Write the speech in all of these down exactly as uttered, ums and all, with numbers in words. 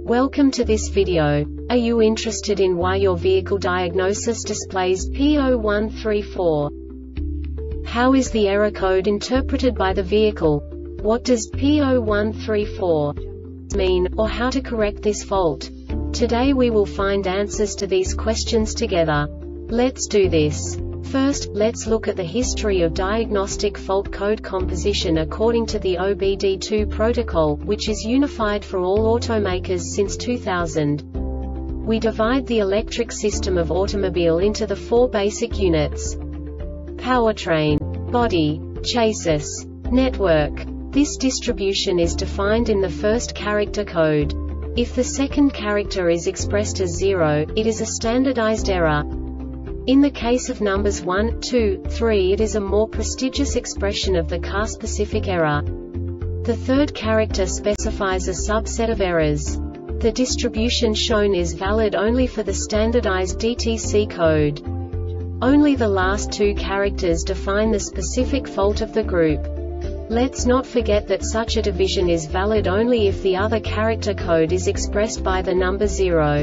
Welcome to this video. Are you interested in why your vehicle diagnosis displays P zero one three four? How is the error code interpreted by the vehicle? What does P zero one three four mean, or how to correct this fault? Today we will find answers to these questions together. Let's do this. First, let's look at the history of diagnostic fault code composition according to the O B D two protocol, which is unified for all automakers since two thousand. We divide the electric system of automobile into the four basic units: powertrain, body, chassis, network. This distribution is defined in the first character code. If the second character is expressed as zero, it is a standardized error. In the case of numbers one, two, three, it is a more prestigious expression of the car-specific error. The third character specifies a subset of errors. The distribution shown is valid only for the standardized D T C code. Only the last two characters define the specific fault of the group. Let's not forget that such a division is valid only if the other character code is expressed by the number zero.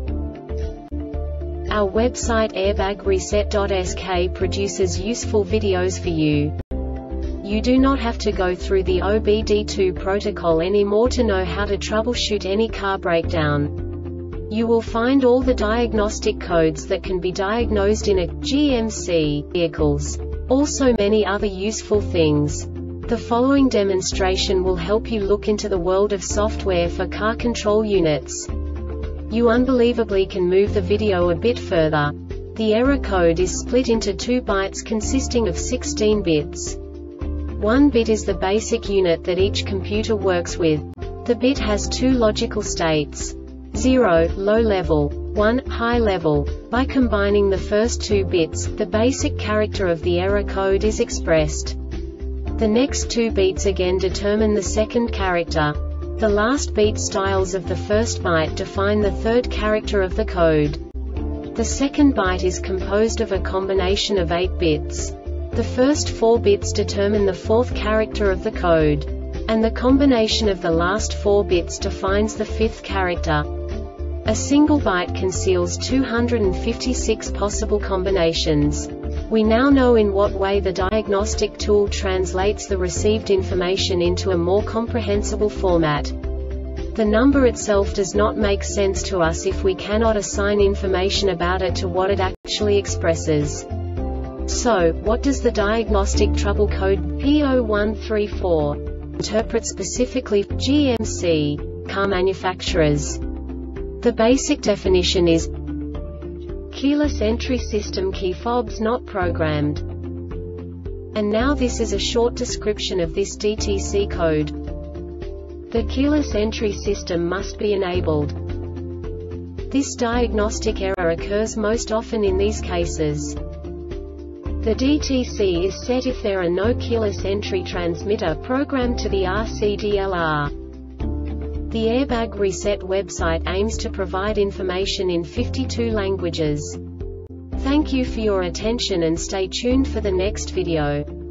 Our website airbag reset dot S K produces useful videos for you. You do not have to go through the O B D two protocol anymore to know how to troubleshoot any car breakdown. You will find all the diagnostic codes that can be diagnosed in a G M C vehicles. Also many other useful things. The following demonstration will help you look into the world of software for car control units. You unbelievably can move the video a bit further. The error code is split into two bytes consisting of sixteen bits. One bit is the basic unit that each computer works with. The bit has two logical states: zero, low level, one, high level. By combining the first two bits, the basic character of the error code is expressed. The next two bits again determine the second character. The last beat styles of the first byte define the third character of the code. The second byte is composed of a combination of eight bits. The first four bits determine the fourth character of the code. And the combination of the last four bits defines the fifth character. A single byte conceals two hundred fifty-six possible combinations. We now know in what way the diagnostic tool translates the received information into a more comprehensible format. The number itself does not make sense to us if we cannot assign information about it to what it actually expresses. So, what does the diagnostic trouble code P zero one three four interpret specifically for G M C car manufacturers? The basic definition is keyless entry system, key fobs not programmed. And now this is a short description of this D T C code. The keyless entry system must be enabled. This diagnostic error occurs most often in these cases. The D T C is set if there are no keyless entry transmitter programmed to the R C D L R. The Airbag Reset website aims to provide information in fifty-two languages. Thank you for your attention and stay tuned for the next video.